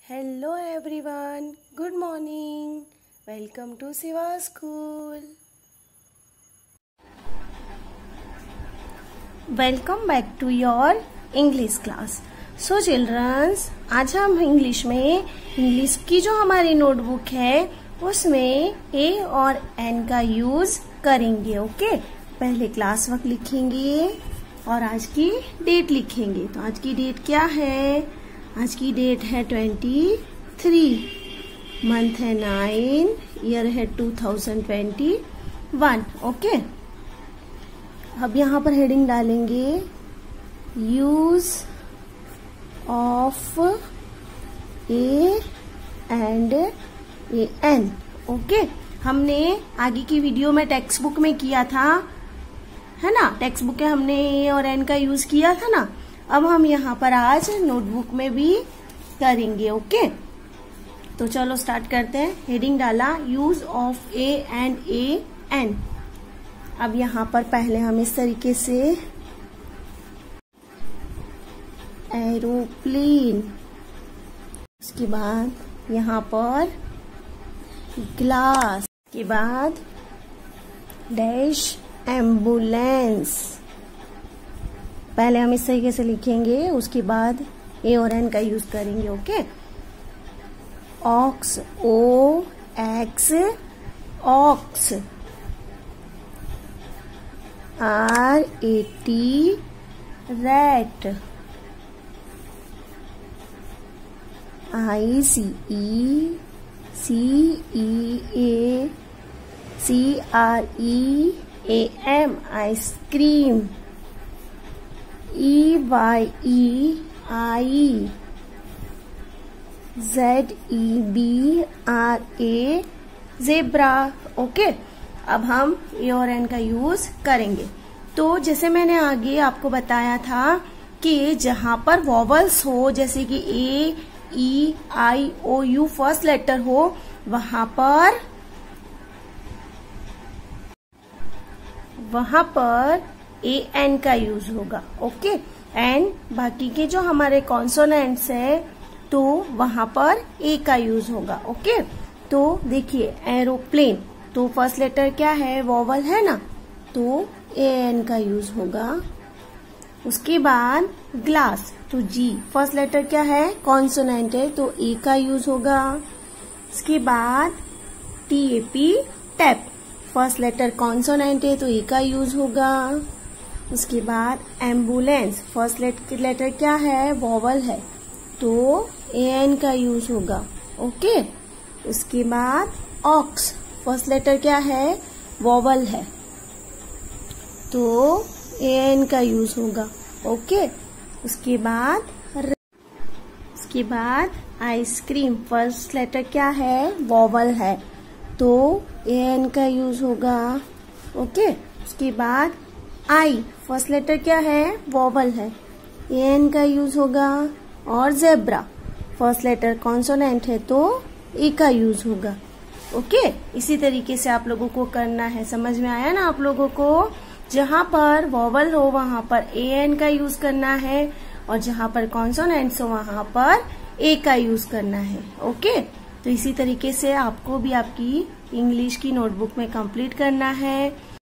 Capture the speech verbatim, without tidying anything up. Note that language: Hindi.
Hello everyone, good morning. Welcome to Siva School. Welcome back to your English class. So children, आज हम इंग्लिश में इंग्लिश की जो हमारी नोटबुक है उसमें ए और एन का यूज करेंगे. ओके, पहले क्लास वर्क लिखेंगे और आज की डेट लिखेंगे. तो आज की डेट क्या है? आज की डेट है ट्वेंटी थ्री, मंथ है नाइन, ईयर है two thousand twenty one. Okay, अब यहाँ पर हेडिंग डालेंगे use of A and A N. Okay, हमने आगे की वीडियो में टेक्स्ट बुक में किया था, है ना. टेक्स्ट बुक में हमने ए और एन का यूज किया था ना. अब हम यहाँ पर आज नोटबुक में भी करेंगे. ओके, तो चलो स्टार्ट करते हैं. हेडिंग डाला use of A and A N. अब यहाँ पर पहले हम इस तरीके से एरोप्लेन, उसके बाद यहाँ पर ग्लास, के बाद डैश एम्बुलेंस. पहले हम इस तरीके से लिखेंगे, उसके बाद ए और एन का यूज करेंगे. Okay, ox, O X, ox. R A T, rat. I C E, C E A, C R E A M, ice cream. E Y E, eye. Z E B R A, zebra. Okay, अब हम ए और एन का यूज करेंगे. तो जैसे मैंने आगे आपको बताया था कि जहां पर वॉवल्स हो, जैसे कि A, E, I, O, U first letter हो, वहां पर वहां पर ए एन का यूज होगा. ओके, एंड बाकी के जो हमारे कॉन्सोनेंट्स है तो वहां पर ए का यूज होगा. ओके, तो देखिए एरोप्लेन, तो फर्स्ट लेटर क्या है? वॉवल है ना, तो ए एन का यूज होगा. उसके बाद ग्लास, तो जी फर्स्ट लेटर क्या है? कॉन्सोनेंट है, तो ए का यूज होगा. उसके बाद T A P, tap, first letter consonant है तो ए का यूज होगा. उसके बाद एम्बुलेंस, फर्स्ट लेटर क्या है? वॉवल है, तो ए एन का यूज होगा. ओके, उसके बाद ऑक्स, फर्स्ट लेटर क्या है? वॉवल है, तो ए एन का यूज होगा. ओके, उसके बाद उसके बाद आइसक्रीम, फर्स्ट लेटर क्या है? वॉवल है, तो ए एन का यूज होगा. ओके, उसके बाद आई, फर्स्ट लेटर क्या है? वॉवल है, ए एन का यूज होगा. और जेब्रा, फर्स्ट लेटर कॉन्सोनेंट है तो ए का यूज होगा. ओके, इसी तरीके से आप लोगों को करना है. समझ में आया ना आप लोगों को? जहां पर वॉवल हो वहां पर ए एन का यूज करना है, और जहां पर कॉन्सोनेंट्स हो वहां पर ए का यूज करना है. ओके, तो इसी तरीके से आपको भी आपकी इंग्लिश की नोटबुक में कंप्लीट करना है.